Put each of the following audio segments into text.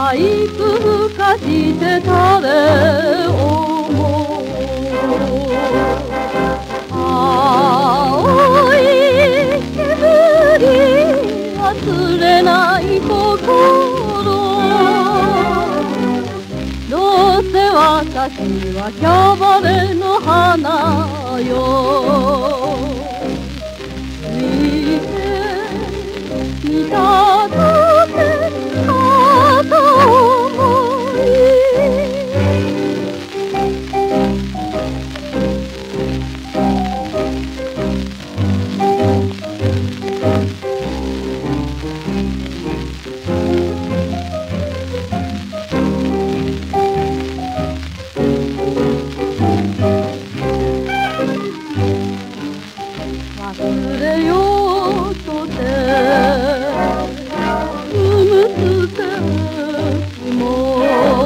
パイプふかしてたれ思う青い煙忘れない心どうせ私はキャバレーの花よ見て見たとて片思い忘れようとて産むステーキも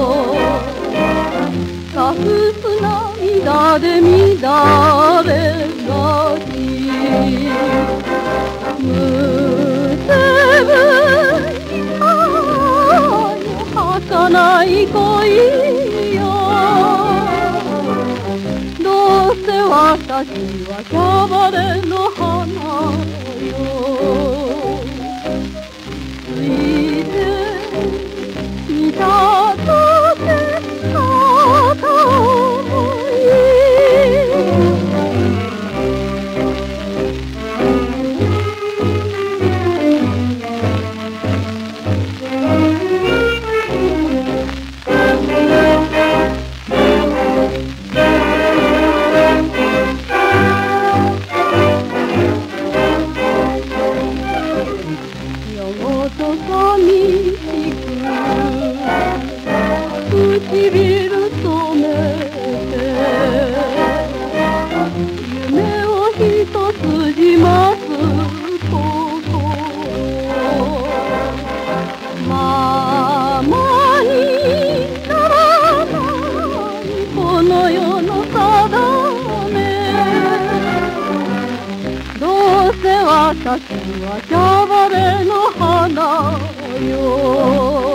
隠す涙で乱れがちむせぶに儚い恋よどうせ私はキャバレーの花よついて見たとて片思いと寂しく唇染めて夢を一筋待つ心ママにならないこの世の定めどうせ私はキャバレーの花よ